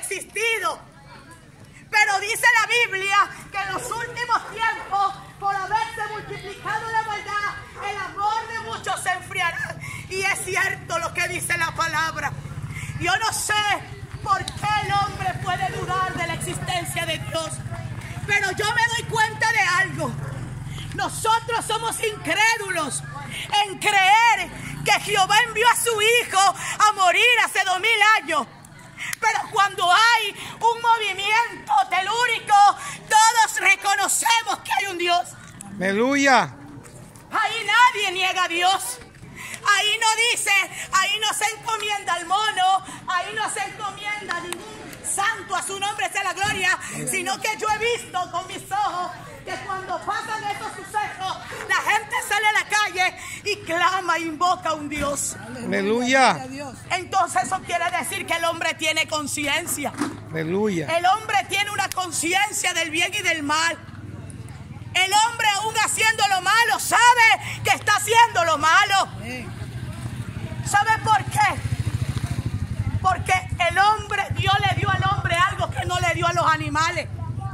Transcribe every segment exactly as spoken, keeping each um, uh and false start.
existido. Pero dice la Biblia que en los últimos tiempos, por haberse multiplicado la maldad, el amor de muchos se enfriará. Y es cierto lo que dice la palabra. Yo no sé por qué el hombre puede dudar de la existencia de Dios, pero yo me doy cuenta de algo. Nosotros somos incrédulos en creer que Jehová envió a su Hijo a morir hace dos mil años. Pero cuando hay un movimiento telúrico, todos reconocemos que hay un Dios. Aleluya. Ahí nadie niega a Dios. Ahí no dice, ahí no se encomienda al mono, ahí no se encomienda a ningún santo, a su nombre sea la gloria, sino que yo he visto con mis ojos que cuando pasan estos sucesos, la gente sale a la calle y clama e invoca a un Dios. Aleluya. Entonces eso quiere decir que el hombre tiene conciencia. Aleluya. El hombre tiene una conciencia del bien y del mal. El hombre, aún haciendo lo malo, sabe que está haciendo lo malo. ¿Sabe por qué? Porque el hombre, Dios le dio al hombre algo que no le dio a los animales.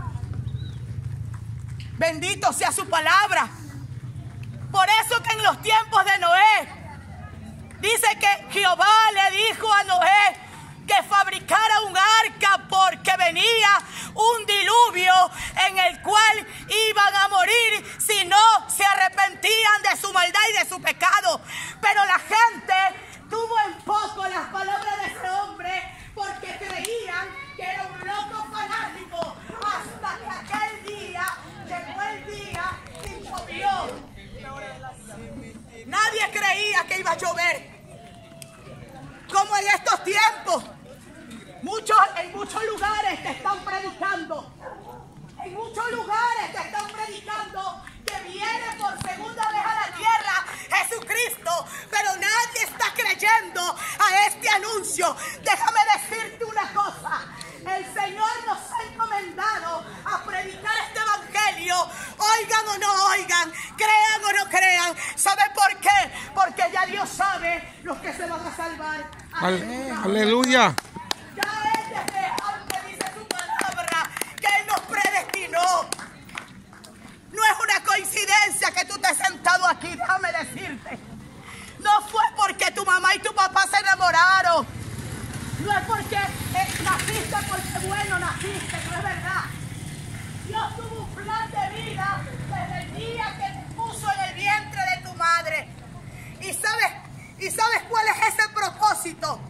Bendito sea su palabra. Por eso que en los tiempos de Noé, dice que Jehová le dijo a Noé que fabricara un arca porque venía un diluvio en el cual iban a morir si no se arrepentían de su maldad y de su pecado. Pero la gente tuvo en poco las palabras de ese hombre porque creían que era un loco fanático, hasta que aquel día llegó el día y llovió. Nadie creía que iba a llover como en estos tiempos. Muchos, en muchos lugares te están predicando, en muchos lugares te están predicando que viene por segunda vez a la tierra Jesucristo, pero nadie está creyendo a este anuncio. Déjame decirte una cosa, el Señor nos ha encomendado a predicar este evangelio, oigan o no oigan, crean o no crean. ¿Sabe por qué? Porque ya Dios sabe los que se van a salvar. Aleluya. Aleluya. Ya Él desde antes dice su palabra que Él nos predestinó. No es una coincidencia que tú te has sentado aquí, déjame decirte. No fue porque tu mamá y tu papá se enamoraron. No es porque eh, naciste porque bueno naciste, no es verdad. Dios tuvo un plan de vida desde el día que te puso en el vientre de tu madre. ¿Y sabes, ¿y sabes cuál es